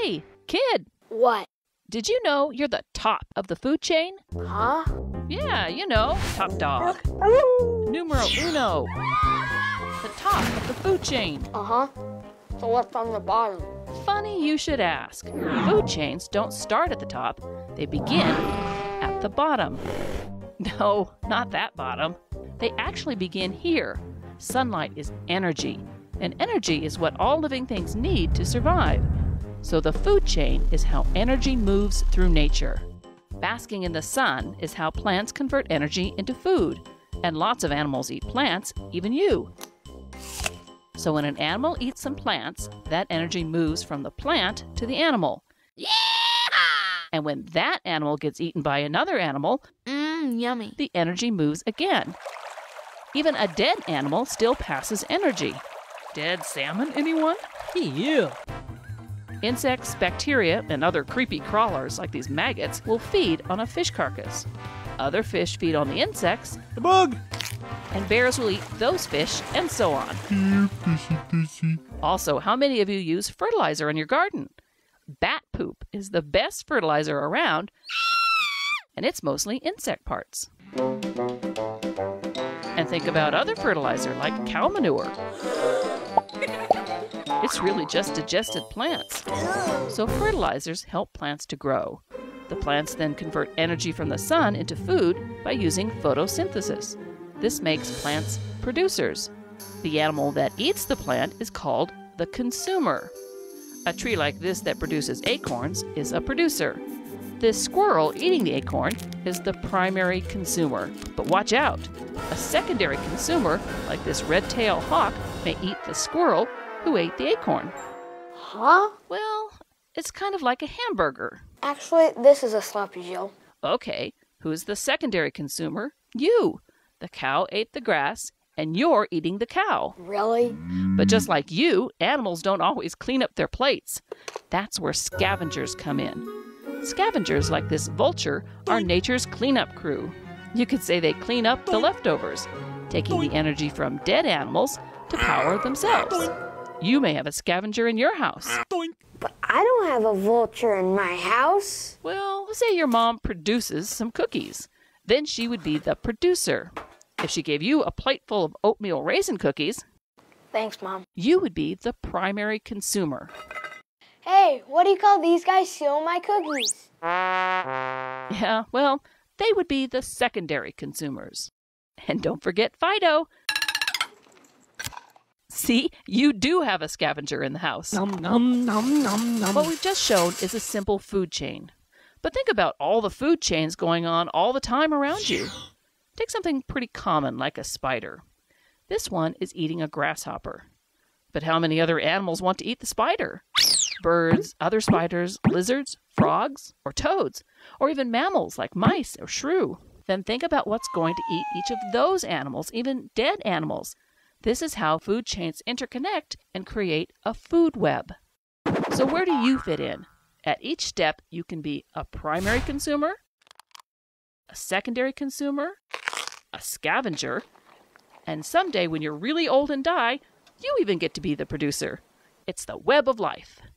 Hey, kid! What? Did you know you're the top of the food chain? Huh? Yeah, you know, top dog. Numero uno. The top of the food chain. Uh-huh. So what's on the bottom? Funny you should ask. Food chains don't start at the top. They begin at the bottom. No, not that bottom. They actually begin here. Sunlight is energy, and energy is what all living things need to survive. So the food chain is how energy moves through nature. Basking in the sun is how plants convert energy into food, and lots of animals eat plants, even you. So when an animal eats some plants, that energy moves from the plant to the animal. Yeah! And when that animal gets eaten by another animal, Yummy. the energy moves again. Even a dead animal still passes energy. Dead salmon, anyone? Yeah. Insects, bacteria, and other creepy crawlers like these maggots will feed on a fish carcass. Other fish feed on the insects, The bug. and bears will eat those fish, and so on. Here, fishy, fishy. Also, how many of you use fertilizer in your garden? Bat poop is the best fertilizer around, and it's mostly insect parts. And think about other fertilizer like cow manure. It's really just digested plants. So fertilizers help plants to grow. The plants then convert energy from the sun into food by using photosynthesis. This makes plants producers. The animal that eats the plant is called the consumer. A tree like this that produces acorns is a producer. This squirrel eating the acorn is the primary consumer. But watch out! A secondary consumer, like this red-tailed hawk, may eat the squirrel who ate the acorn. Huh? Well, it's kind of like a hamburger. Actually, this is a sloppy Joe. Okay, who's the secondary consumer? You! The cow ate the grass, and you're eating the cow. Really? But just like you, animals don't always clean up their plates. That's where scavengers come in. Scavengers like this vulture are nature's cleanup crew. You could say they clean up the leftovers, taking the energy from dead animals to power themselves. You may have a scavenger in your house. But I don't have a vulture in my house. Well, let's say your mom produces some cookies. Then she would be the producer. If she gave you a plate full of oatmeal raisin cookies, Thanks, Mom. you would be the primary consumer. Hey, what do you call these guys stealing my cookies? Yeah, well, they would be the secondary consumers. And don't forget Fido. See, you do have a scavenger in the house. Nom nom nom nom nom. What we've just shown is a simple food chain. But think about all the food chains going on all the time around you. Take something pretty common like a spider. This one is eating a grasshopper. But how many other animals want to eat the spider? Birds, other spiders, lizards, frogs, or toads, or even mammals like mice or shrew. Then think about what's going to eat each of those animals, even dead animals. This is how food chains interconnect and create a food web. So where do you fit in? At each step, you can be a primary consumer, a secondary consumer, a scavenger, and someday when you're really old and die, you even get to be the producer. It's the web of life.